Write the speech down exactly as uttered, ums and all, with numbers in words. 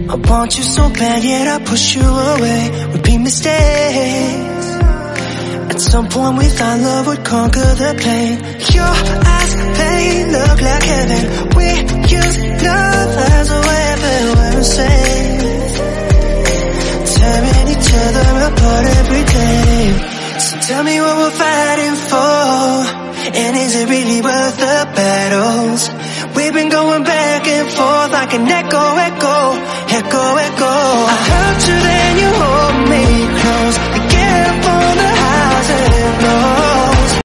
I want you so bad, yet I push you away. Repeat mistakes. At some point we thought love would conquer the pain. Your eyes, they look like heaven. We use love as a weapon. We're safe, tearing each other apart every day. So tell me what we're fighting for, and is it really worth the battles? We've been going back